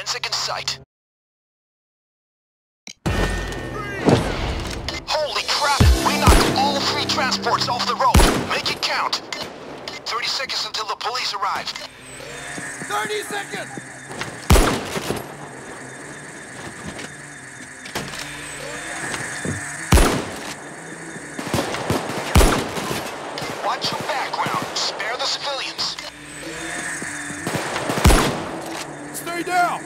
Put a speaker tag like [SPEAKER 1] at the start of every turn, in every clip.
[SPEAKER 1] forensic in sight. Holy crap! We knocked all 3 transports off the road. Make it count. 30 seconds until the police arrive.
[SPEAKER 2] 30 seconds!
[SPEAKER 1] Watch your background. Spare the civilians.
[SPEAKER 2] Stay down!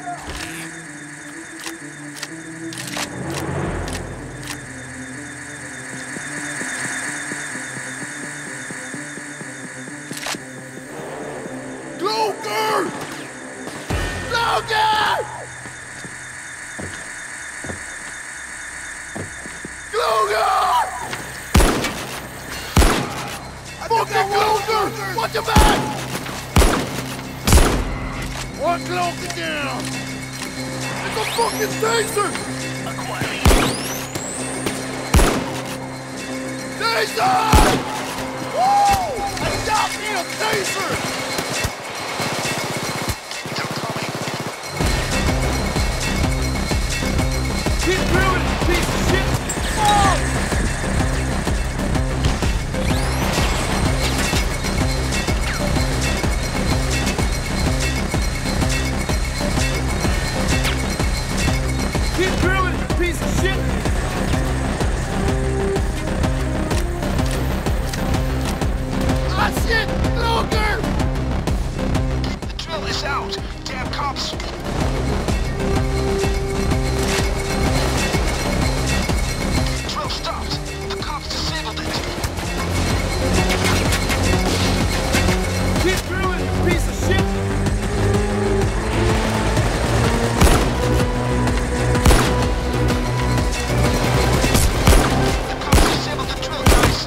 [SPEAKER 2] Luger! Luger! Luger! Fucking Luger! Watch your back! One Luger down! It's a fucking taser! Taser! Woo! I got me a taser! Keep drilling, piece of shit! Oh! Keep drilling, piece of shit! Ah, shit! Luger!
[SPEAKER 1] The drill is out. Damn cops. Drill stopped. The cops disabled it.
[SPEAKER 2] Keep drilling, piece of shit!
[SPEAKER 1] The cops disabled the drill, guys.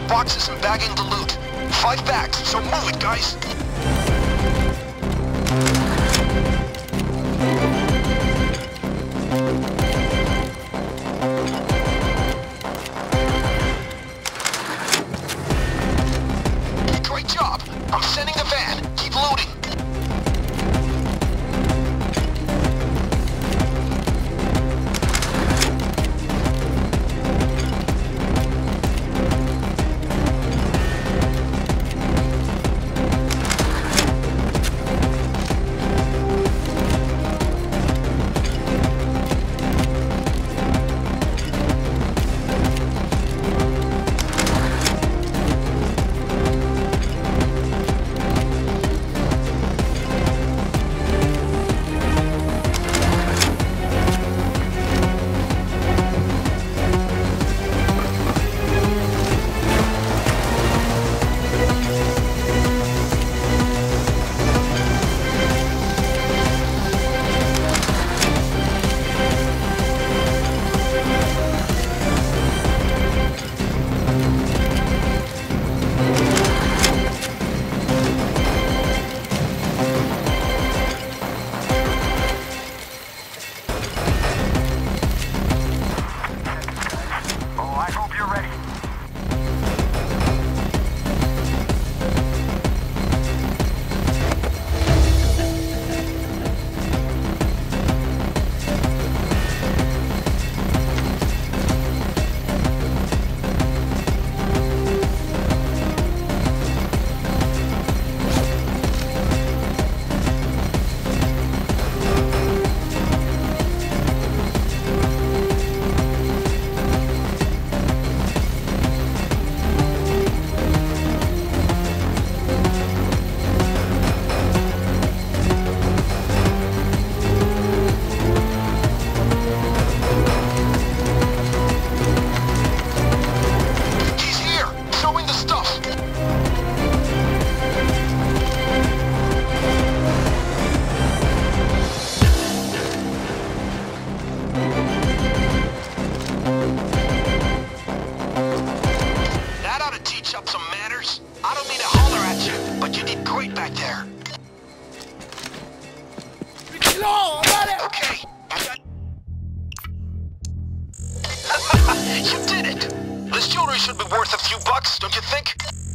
[SPEAKER 1] boxes and bagging the loot. 5 bags, so move it, guys. Great job. I'm sending the van. Keep loading. Okay, you did it! This jewelry should be worth a few bucks, don't you think?